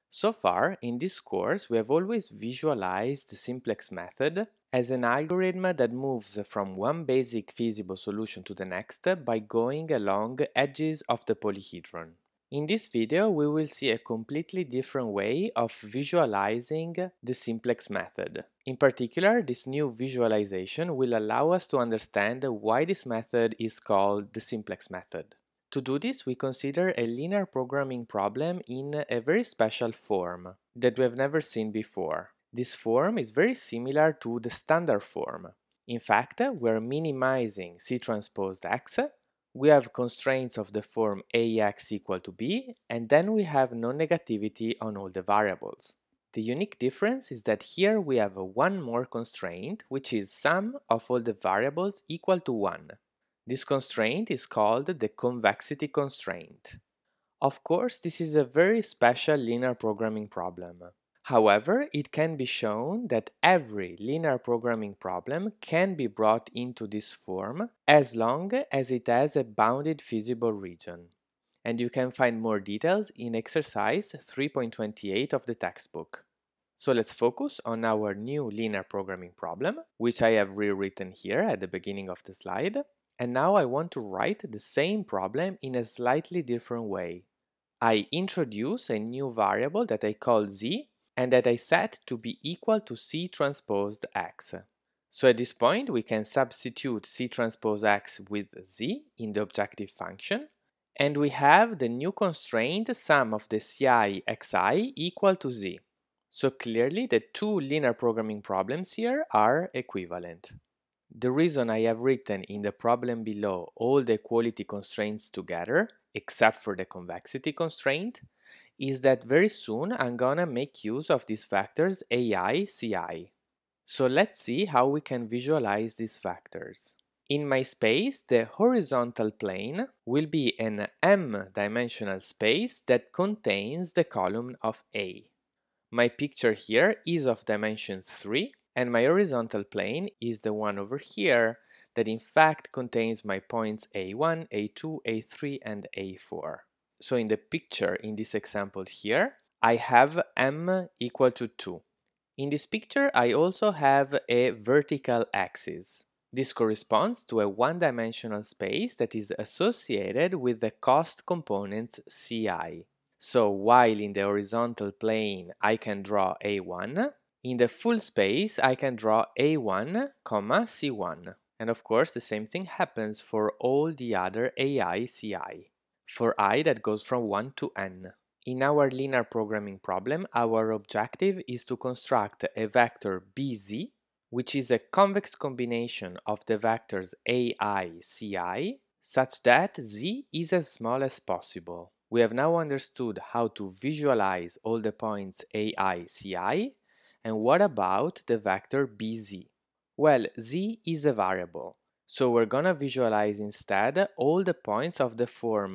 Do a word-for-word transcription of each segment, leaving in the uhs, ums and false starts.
So far, in this course, we have always visualized the simplex method as an algorithm that moves from one basic feasible solution to the next by going along edges of the polyhedron. In this video, we will see a completely different way of visualizing the simplex method. In particular, this new visualization will allow us to understand why this method is called the simplex method. To do this, we consider a linear programming problem in a very special form that we have never seen before. This form is very similar to the standard form. In fact, we are minimizing C transpose X, we have constraints of the form Ax equal to b, and then we have non-negativity on all the variables. The unique difference is that here we have one more constraint, which is sum of all the variables equal to one. This constraint is called the convexity constraint. Of course, this is a very special linear programming problem. However, it can be shown that every linear programming problem can be brought into this form as long as it has a bounded feasible region. And you can find more details in exercise three point twenty-eight of the textbook. So let's focus on our new linear programming problem, which I have rewritten here at the beginning of the slide. And now I want to write the same problem in a slightly different way. I introduce a new variable that I call z and that I set to be equal to C transposed X. So at this point we can substitute C transpose X with z in the objective function, and we have the new constraint sum of the ISyE xi equal to z. So clearly the two linear programming problems here are equivalent. The reason I have written in the problem below all the equality constraints together, except for the convexity constraint, is that very soon I'm gonna make use of these vectors ai, ci. So let's see how we can visualize these vectors. In my space, the horizontal plane will be an m-dimensional space that contains the column of A. My picture here is of dimension three, and my horizontal plane is the one over here that in fact contains my points A one, A two, A three, and A four. So in the picture in this example here, I have m equal to two. In this picture, I also have a vertical axis. This corresponds to a one-dimensional space that is associated with the cost components Ci. So while in the horizontal plane I can draw A one, in the full space I can draw A one, C one. And of course the same thing happens for all the other ai, ci, for I that goes from one to n. In our linear programming problem, our objective is to construct a vector bz, which is a convex combination of the vectors ai, ci, such that z is as small as possible. We have now understood how to visualize all the points ai, ci, and what about the vector bz? Well, z is a variable, so we're gonna visualize instead all the points of the form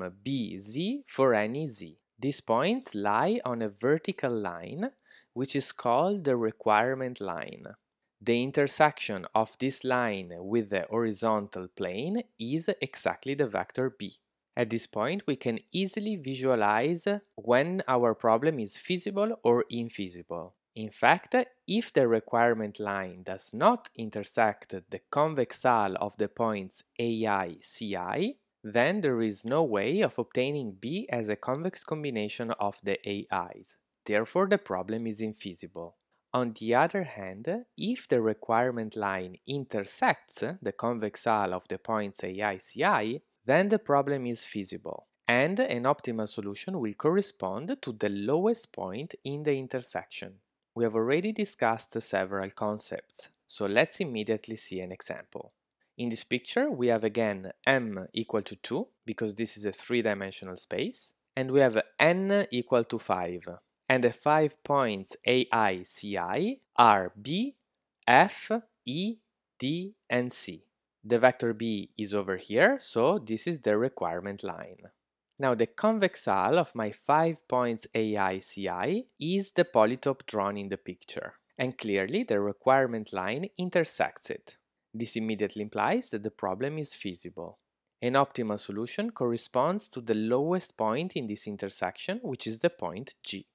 bz for any z. These points lie on a vertical line, which is called the requirement line. The intersection of this line with the horizontal plane is exactly the vector b. At this point, we can easily visualize when our problem is feasible or infeasible. In fact, if the requirement line does not intersect the convex hull of the points ai, ci, then there is no way of obtaining B as a convex combination of the A Is. Therefore, the problem is infeasible. On the other hand, if the requirement line intersects the convex hull of the points A I, C I, then the problem is feasible, and an optimal solution will correspond to the lowest point in the intersection. We have already discussed several concepts, so let's immediately see an example. In this picture, we have again m equal to two, because this is a three-dimensional space, and we have n equal to five. And the five points A I, C I are B, F, E, D, and C. The vector B is over here, so this is the requirement line. Now the convex hull of my five points A I, C I is the polytope drawn in the picture, and clearly the requirement line intersects it. This immediately implies that the problem is feasible. An optimal solution corresponds to the lowest point in this intersection, which is the point G.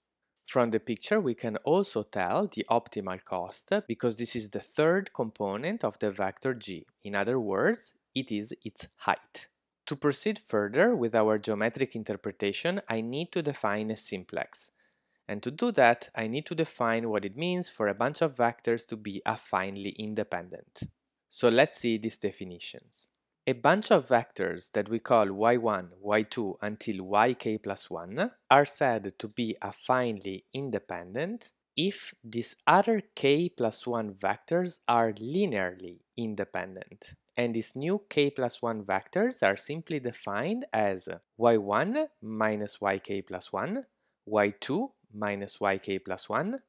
From the picture, we can also tell the optimal cost because this is the third component of the vector g. In other words, it is its height. To proceed further with our geometric interpretation, I need to define a simplex. And to do that, I need to define what it means for a bunch of vectors to be affinely independent. So let's see these definitions. A bunch of vectors that we call y one, y two until yk plus one are said to be affinely independent if these other k plus one vectors are linearly independent. And these new k plus one vectors are simply defined as y one minus yk plus one, y two minus yk plus one,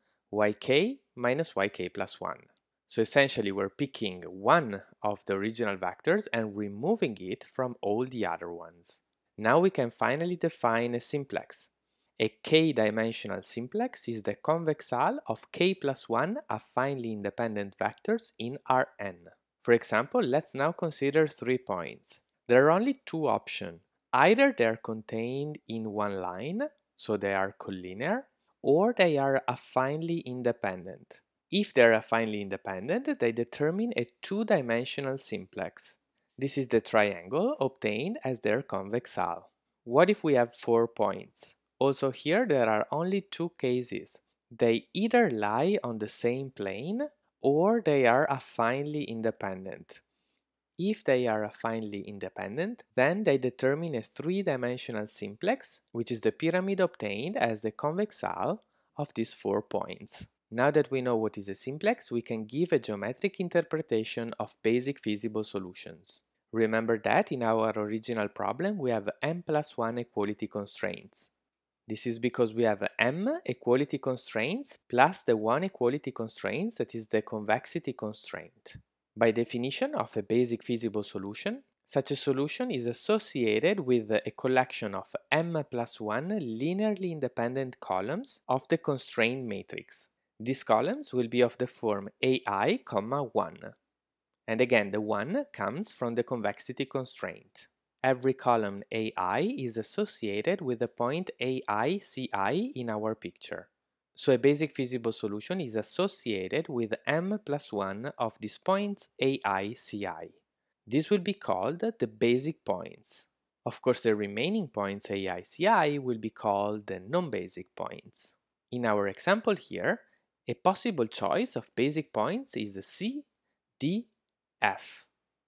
yk minus yk plus one. So essentially we're picking one of the original vectors and removing it from all the other ones. Now we can finally define a simplex. A k-dimensional simplex is the convex hull of k plus one affinely independent vectors in Rn. For example, let's now consider three points. There are only two options. Either they are contained in one line, so they are collinear, or they are affinely independent. If they are affinely independent, they determine a two-dimensional simplex. This is the triangle obtained as their convex hull. What if we have four points? Also here there are only two cases. They either lie on the same plane or they are affinely independent. If they are affinely independent, then they determine a three-dimensional simplex, which is the pyramid obtained as the convex hull of these four points. Now that we know what is a simplex, we can give a geometric interpretation of basic feasible solutions. Remember that in our original problem we have m plus one equality constraints. This is because we have m equality constraints plus the one equality constraints, that is the convexity constraint. By definition of a basic feasible solution, such a solution is associated with a collection of m plus one linearly independent columns of the constraint matrix. These columns will be of the form A I, one. And again, the one comes from the convexity constraint. Every column A I is associated with the point ISyE in our picture. So a basic feasible solution is associated with m plus one of these points ISyE. This will be called the basic points. Of course, the remaining points ISyE will be called the non-basic points. In our example here, a possible choice of basic points is C, D, F.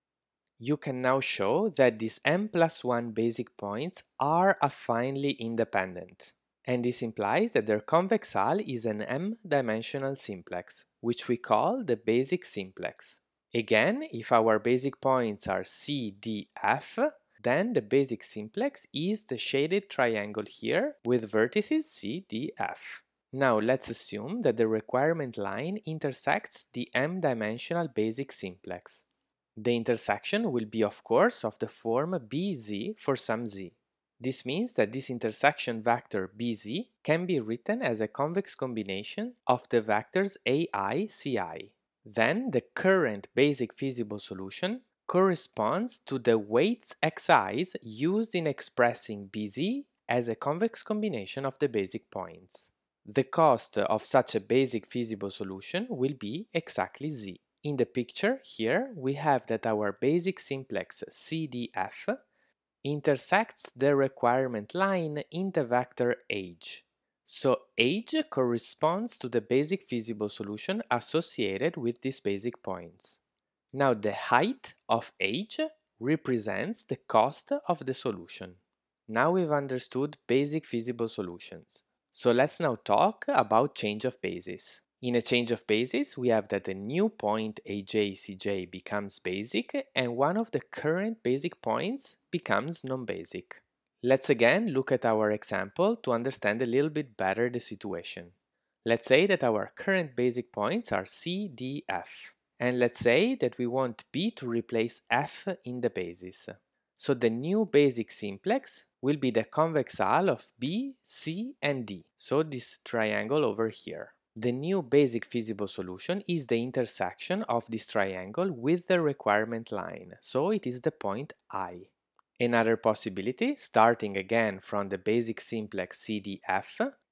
You can now show that these m plus one basic points are affinely independent. And this implies that their convex hull is an m-dimensional simplex, which we call the basic simplex. Again, if our basic points are C, D, F, then the basic simplex is the shaded triangle here with vertices C, D, F. Now let's assume that the requirement line intersects the m-dimensional basic simplex. The intersection will be, of course, of the form B Z for some z. This means that this intersection vector B Z can be written as a convex combination of the vectors A I, C I. Then the current basic feasible solution corresponds to the weights xi's used in expressing B Z as a convex combination of the basic points. The cost of such a basic feasible solution will be exactly z. In the picture here, we have that our basic simplex C D F intersects the requirement line in the vector h. So h corresponds to the basic feasible solution associated with these basic points. Now the height of h represents the cost of the solution. Now we've understood basic feasible solutions. So let's now talk about change of basis. In a change of basis, we have that the new point A J C J becomes basic and one of the current basic points becomes non-basic. Let's again look at our example to understand a little bit better the situation. Let's say that our current basic points are C, D, F. And let's say that we want B to replace F in the basis. So the new basic simplex will be the convex hull of B, C, and D. So this triangle over here. The new basic feasible solution is the intersection of this triangle with the requirement line, so it is the point I. Another possibility, starting again from the basic simplex C D F,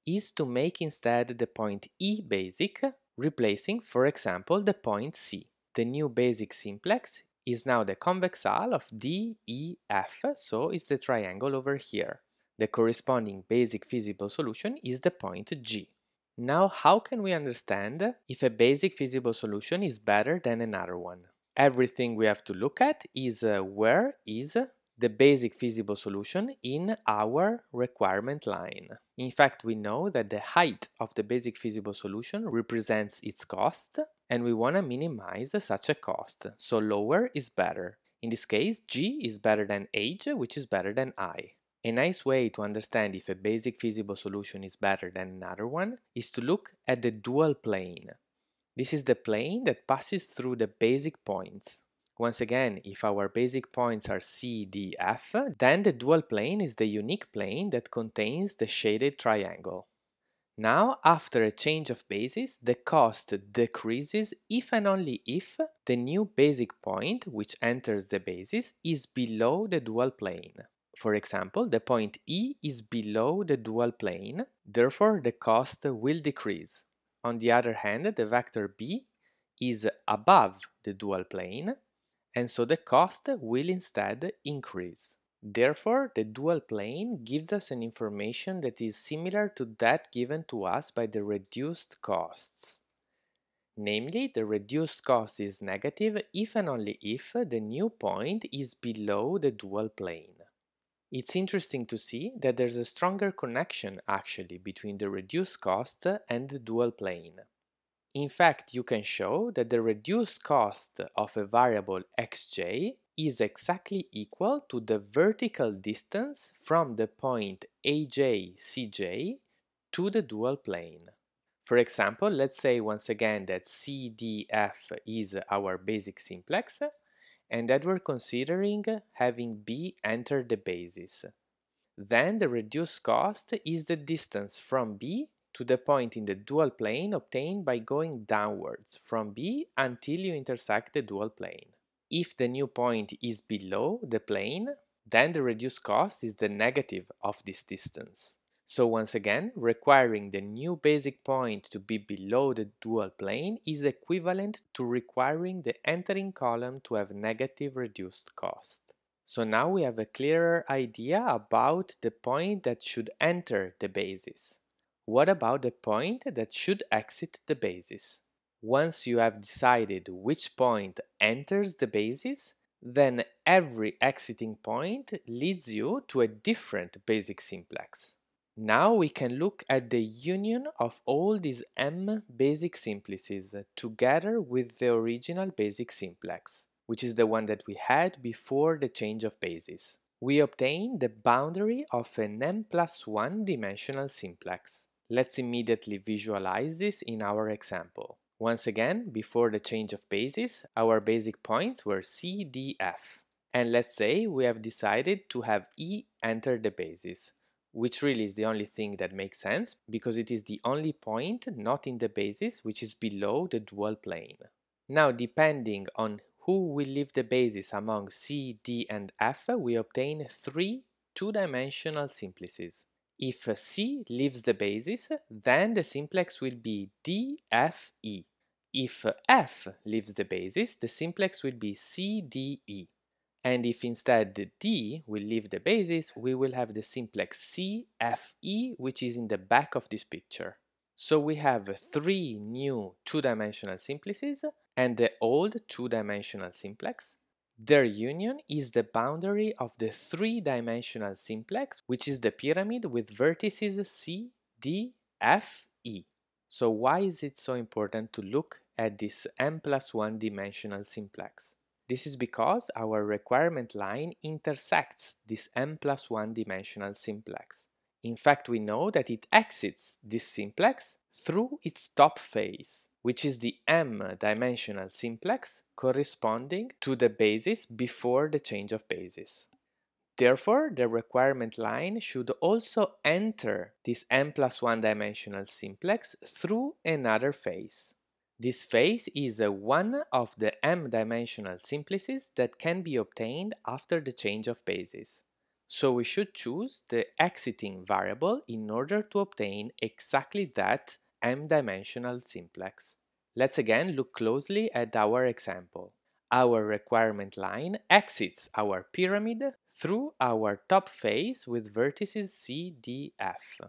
is to make instead the point E basic, replacing, for example, the point C. The new basic simplex is now the convex hull of D E F, so it's the triangle over here. The corresponding basic feasible solution is the point G. Now, how can we understand if a basic feasible solution is better than another one? Everything we have to look at is uh, where is the basic feasible solution in our requirement line. In fact, we know that the height of the basic feasible solution represents its cost, and we want to minimize such a cost, so lower is better. In this case, G is better than H, which is better than I. A nice way to understand if a basic feasible solution is better than another one is to look at the dual plane. This is the plane that passes through the basic points. Once again, if our basic points are C, D, F, then the dual plane is the unique plane that contains the shaded triangle. Now, after a change of basis, the cost decreases if and only if the new basic point which enters the basis is below the dual plane. For example, the point E is below the dual plane, therefore the cost will decrease. On the other hand, the vector B is above the dual plane, and so the cost will instead increase. Therefore, the dual plane gives us an information that is similar to that given to us by the reduced costs. Namely, the reduced cost is negative if and only if the new point is below the dual plane. It's interesting to see that there's a stronger connection actually between the reduced cost and the dual plane. In fact, you can show that the reduced cost of a variable xj is exactly equal to the vertical distance from the point ajcj to the dual plane. For example, let's say once again that C D F is our basic simplex, and that we're considering having B enter the basis. Then the reduced cost is the distance from B to the point in the dual plane obtained by going downwards from B until you intersect the dual plane. If the new point is below the plane, then the reduced cost is the negative of this distance. So once again, requiring the new basic point to be below the dual plane is equivalent to requiring the entering column to have negative reduced cost. So now we have a clearer idea about the point that should enter the basis. What about the point that should exit the basis? Once you have decided which point enters the basis, then every exiting point leads you to a different basic simplex. Now we can look at the union of all these m basic simplices together with the original basic simplex, which is the one that we had before the change of basis. We obtain the boundary of an m plus one dimensional simplex. Let's immediately visualize this in our example. Once again, before the change of basis, our basic points were C, D, F. And let's say we have decided to have E enter the basis, which really is the only thing that makes sense, because it is the only point not in the basis which is below the dual plane. Now, depending on who will leave the basis among C, D, and F, we obtain three two-dimensional simplices. If C leaves the basis, then the simplex will be D, F, E. If F leaves the basis, the simplex will be C, D, E. And if instead D will leave the basis, we will have the simplex C, F, E, which is in the back of this picture. So we have three new two-dimensional simplices and the old two-dimensional simplex. Their union is the boundary of the three-dimensional simplex, which is the pyramid with vertices C, D, F, E. So why is it so important to look at this m plus one dimensional simplex? This is because our requirement line intersects this m plus one dimensional simplex. In fact, we know that it exits this simplex through its top face, which is the m-dimensional simplex corresponding to the basis before the change of basis. Therefore, the requirement line should also enter this m plus one dimensional simplex through another face. This face is uh, one of the m-dimensional simplices that can be obtained after the change of basis. So we should choose the exiting variable in order to obtain exactly that m-dimensional simplex. Let's again look closely at our example. Our requirement line exits our pyramid through our top face with vertices C, D, F.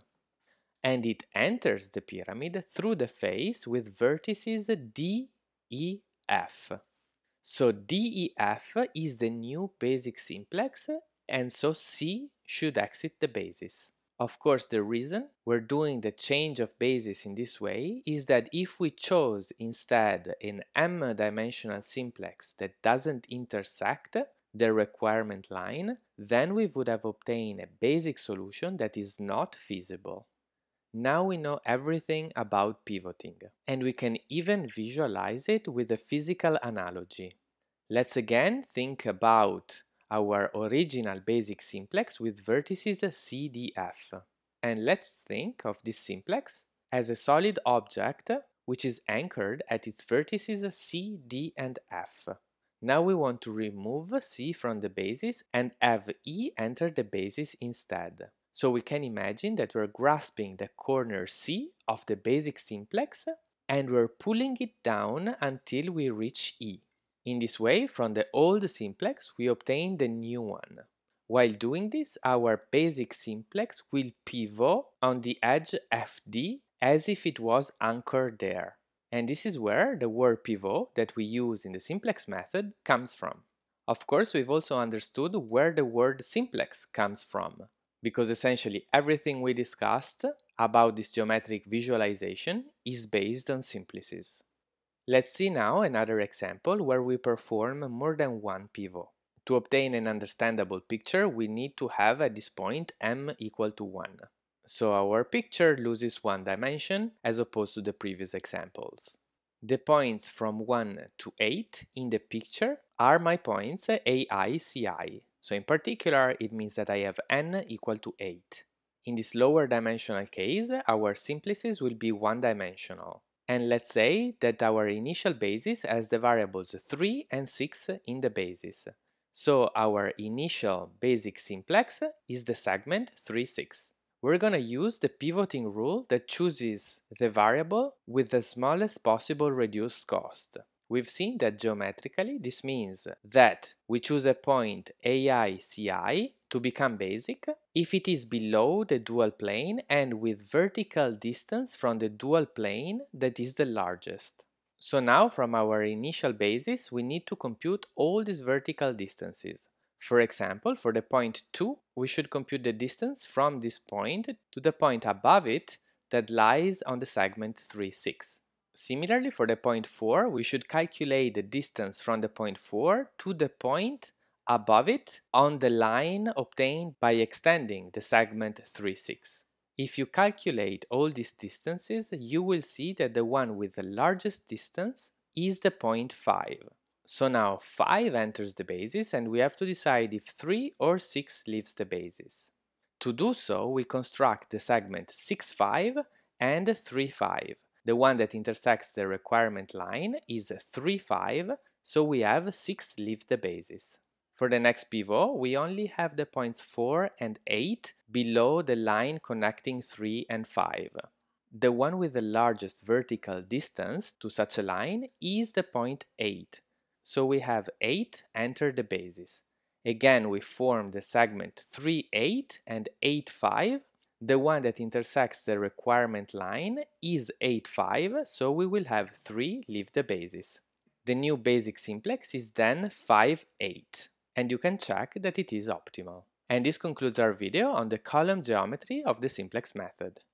And it enters the pyramid through the face with vertices D, E, F. So D E F is the new basic simplex, and so C should exit the basis. Of course, the reason we're doing the change of basis in this way is that if we chose instead an m-dimensional simplex that doesn't intersect the requirement line, then we would have obtained a basic solution that is not feasible. Now we know everything about pivoting, and we can even visualize it with a physical analogy. Let's again think about our original basic simplex with vertices C, D, F. And let's think of this simplex as a solid object which is anchored at its vertices C, D, and F. Now we want to remove C from the basis and have E enter the basis instead. So we can imagine that we're grasping the corner C of the basic simplex and we're pulling it down until we reach E. In this way, from the old simplex, we obtain the new one. While doing this, our basic simplex will pivot on the edge F D as if it was anchored there. And this is where the word pivot that we use in the simplex method comes from. Of course, we've also understood where the word simplex comes from, because essentially everything we discussed about this geometric visualization is based on simplices. Let's see now another example where we perform more than one pivot. To obtain an understandable picture, we need to have at this point m equal to one. So our picture loses one dimension as opposed to the previous examples. The points from one to eight in the picture are my points ISyE. So in particular, it means that I have n equal to eight. In this lower dimensional case, our simplices will be one-dimensional. And let's say that our initial basis has the variables three and six in the basis. So our initial basic simplex is the segment three, six. We're going to use the pivoting rule that chooses the variable with the smallest possible reduced cost. We've seen that geometrically this means that we choose a point ISyE to become basic if it is below the dual plane and with vertical distance from the dual plane that is the largest. So now from our initial basis we need to compute all these vertical distances. For example, for the point two, we should compute the distance from this point to the point above it that lies on the segment three, six. Similarly, for the point four, we should calculate the distance from the point four to the point above it on the line obtained by extending the segment three, six. If you calculate all these distances, you will see that the one with the largest distance is the point five. So now five enters the basis and we have to decide if three or six leaves the basis. To do so, we construct the segment six, five and three, five. The one that intersects the requirement line is three, five, so we have six leave the basis. For the next pivot, we only have the points four and eight below the line connecting three and five. The one with the largest vertical distance to such a line is the point eight. So we have eight enter the basis. Again, we form the segment three, eight and eight, five. The one that intersects the requirement line is eight, five, so we will have three leave the basis. The new basic simplex is then five, eight, and you can check that it is optimal. And this concludes our video on the column geometry of the simplex method.